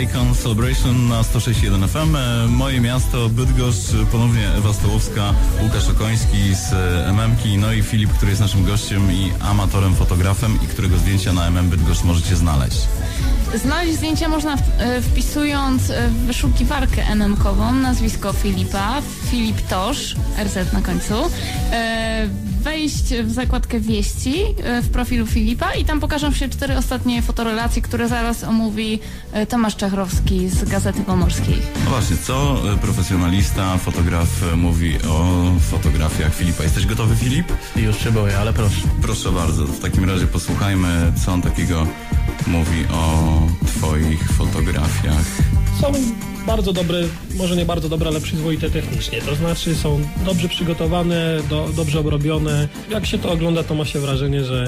Icon Celebration na 106.1 FM. Moje miasto Bydgoszcz, ponownie Ewa Stołowska, Łukasz Okoński z MM-ki, no i Filip, który jest naszym gościem i amatorem, fotografem i którego zdjęcia na MM Bydgoszcz możecie znaleźć. Znaleźć zdjęcia można wpisując w wyszukiwarkę MM-kową nazwisko Filipa, Filip Tosz, RZ na końcu, wejść w zakładkę wieści w profilu Filipa i tam pokażą się 4 ostatnie fotorelacje, które zaraz omówi Tomasz Czachrowski z Gazety Pomorskiej. No właśnie, co profesjonalista, fotograf mówi o fotografiach Filipa? Jesteś gotowy, Filip? Już się boję, ale proszę. Proszę bardzo, w takim razie posłuchajmy, co on takiego mówi o twoich fotografiach. Są bardzo dobre, może nie bardzo dobre, ale przyzwoite technicznie. To znaczy są dobrze przygotowane, dobrze obrobione. Jak się to ogląda, to ma się wrażenie, że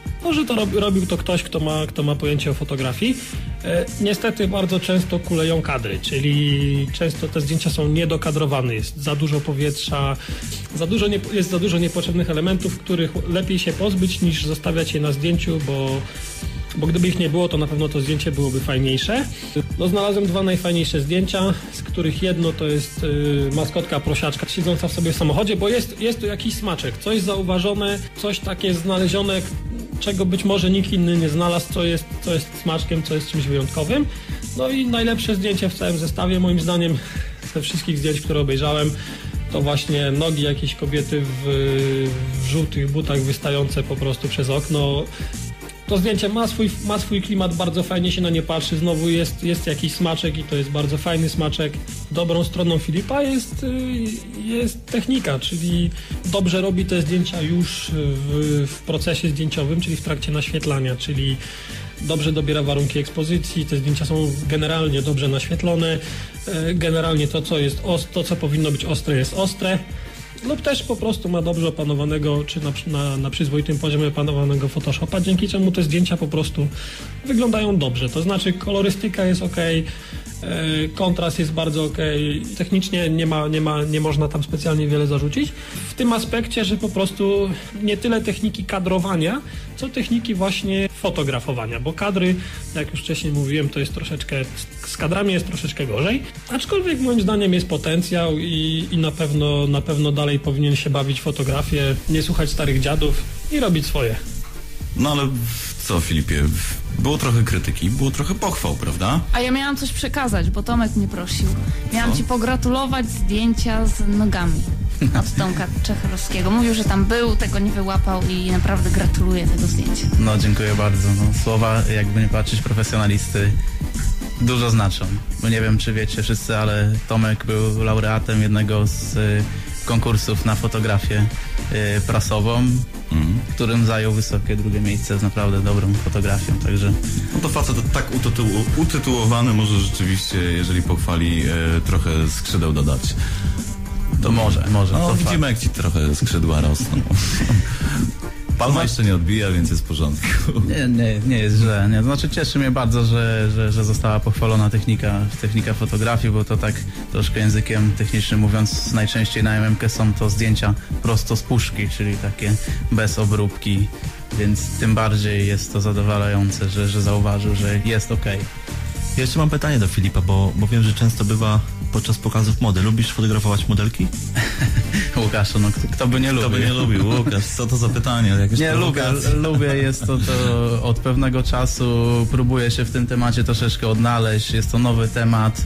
robił to ktoś, kto ma pojęcie o fotografii. Niestety bardzo często kuleją kadry, czyli często te zdjęcia są niedokadrowane, jest za dużo powietrza, jest za dużo niepotrzebnych elementów, których lepiej się pozbyć niż zostawiać je na zdjęciu, bo gdyby ich nie było, to na pewno to zdjęcie byłoby fajniejsze. No, znalazłem 2 najfajniejsze zdjęcia, z których jedno to jest maskotka prosiaczka siedząca w sobie w samochodzie, bo jest to jakiś smaczek, coś zauważone, coś takie znalezione, czego być może nikt inny nie znalazł, co jest smaczkiem, co jest czymś wyjątkowym. No i najlepsze zdjęcie w całym zestawie, moim zdaniem, ze wszystkich zdjęć, które obejrzałem, to właśnie nogi jakiejś kobiety w żółtych butach wystające po prostu przez okno. To zdjęcie ma swój klimat, bardzo fajnie się na nie patrzy, znowu jest jakiś smaczek i to jest bardzo fajny smaczek. Dobrą stroną Filipa jest technika, czyli dobrze robi te zdjęcia już w procesie zdjęciowym, czyli w trakcie naświetlania, czyli dobrze dobiera warunki ekspozycji, te zdjęcia są generalnie dobrze naświetlone, generalnie to co powinno być ostre jest ostre. Lub też po prostu ma dobrze opanowanego, czy na przyzwoitym poziomie opanowanego Photoshopa, dzięki czemu te zdjęcia po prostu wyglądają dobrze. To znaczy kolorystyka jest ok, kontrast jest bardzo ok, technicznie nie można tam specjalnie wiele zarzucić. W tym aspekcie, że po prostu nie tyle techniki kadrowania, co techniki właśnie fotografowania, bo kadry, jak już wcześniej mówiłem, to jest troszeczkę, z kadrami jest troszeczkę gorzej, aczkolwiek moim zdaniem jest potencjał i na pewno dalej powinien się bawić fotografię, nie słuchać starych dziadów i robić swoje. No ale co, Filipie? Było trochę krytyki, było trochę pochwał, prawda? A ja miałam coś przekazać, bo Tomek mnie prosił. Miałam ci pogratulować zdjęcia z nogami od Tomka Czachrowskiego. Mówił, że tam był, tego nie wyłapał i naprawdę gratuluję tego zdjęcia. No, dziękuję bardzo. No, słowa, jakby nie patrzeć, profesjonalisty dużo znaczą. Bo nie wiem, czy wiecie wszyscy, ale Tomek był laureatem jednego z konkursów na fotografię prasową, którym zajął wysokie 2. miejsce z naprawdę dobrą fotografią, także... No to facet tak utytułowany może rzeczywiście, jeżeli pochwali, trochę skrzydeł dodać. To może. No, widzimy, jak ci trochę skrzydła rosną. Palma jeszcze nie odbija, więc jest w porządku. Nie jest źle. Nie. Znaczy cieszy mnie bardzo, że została pochwalona technika fotografii, bo to tak troszkę językiem technicznym mówiąc, najczęściej na MM-kę są to zdjęcia prosto z puszki, czyli takie bez obróbki, więc tym bardziej jest to zadowalające, że zauważył, że jest okej. Ja jeszcze mam pytanie do Filipa, bo wiem, że często bywa podczas pokazów mody. Lubisz fotografować modelki? Łukaszu, no kto by nie lubił? Kto by nie lubił, Łukasz, co to za pytanie? Nie, lubię, jest to od pewnego czasu, próbuję się w tym temacie troszeczkę odnaleźć, jest to nowy temat.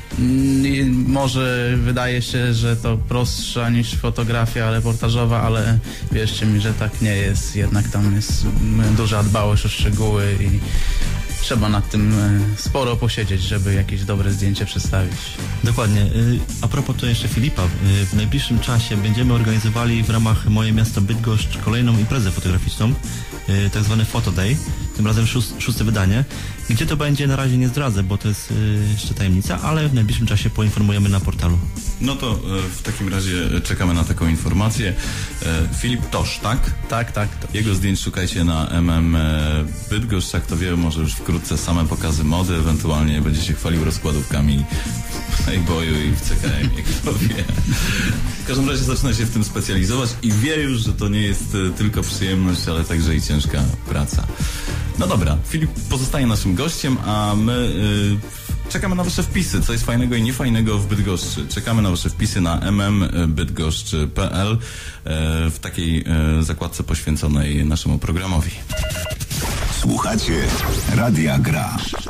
Może wydaje się, że to prostsza niż fotografia reportażowa, ale wierzcie mi, że tak nie jest. Jednak tam jest duża dbałość o szczegóły i trzeba nad tym sporo posiedzieć, żeby jakieś dobre zdjęcie przedstawić. Dokładnie. A propos to jeszcze Filipa, w najbliższym czasie będziemy organizowali w ramach Moje Miasto Bydgoszcz kolejną imprezę fotograficzną, tak zwany Photo Day, tym razem 6. wydanie. Gdzie to będzie, na razie nie zdradzę, bo to jest jeszcze tajemnica, ale w najbliższym czasie poinformujemy na portalu. No to w takim razie czekamy na taką informację. Filip Tosz, tak? Tak. Jego zdjęć szukajcie na MM Bydgoszcz, jak to wie, może już wkrótce same pokazy mody, ewentualnie będzie się chwalił rozkładówkami w Playboyu i w CKM, kto wie. W każdym razie zaczyna się w tym specjalizować i wie już, że to nie jest tylko przyjemność, ale także i ciężka praca. No dobra, Filip pozostaje naszym gościem, a my czekamy na wasze wpisy, co jest fajnego i niefajnego w Bydgoszczy. Czekamy na wasze wpisy na mmbydgoszcz.pl w takiej zakładce poświęconej naszemu programowi. Słuchacie Radia Gra.